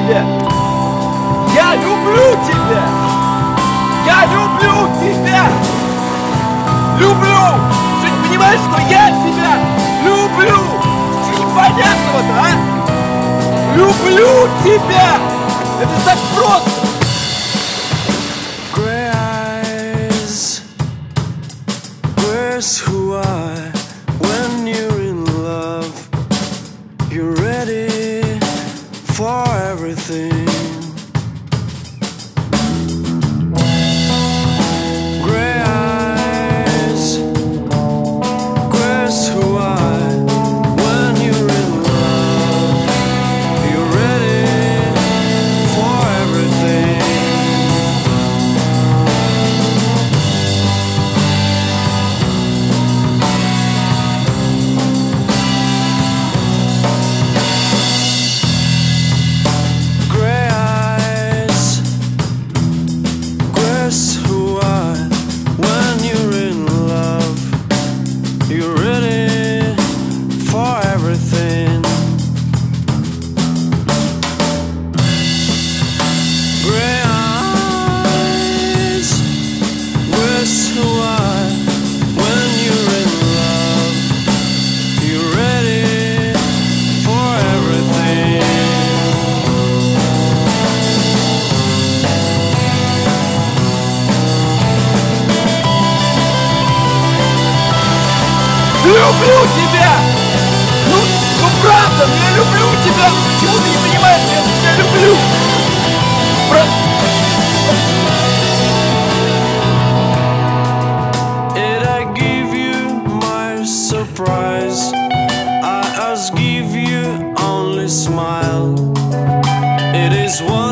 тебя! Я люблю тебя! Я люблю тебя! Люблю! Ты не понимаешь, что я тебя люблю? Что непонятного-то, а? Люблю тебя! Это так просто! Gray eyes, where's who I? When you're in love, you're ready for everything. Gray eyes, where's who I? When you're in love, you're ready for everything. Gray eyes, where's who I? When you're in love, you're ready for everything. Gray eyes, where's who I? When you're in love, you're ready for everything. Люблю тебя! Ну правда, я люблю тебя! Почему ты не понимаешь, я тебя люблю? Did I give you my surprise? I ask give you only smile. It is one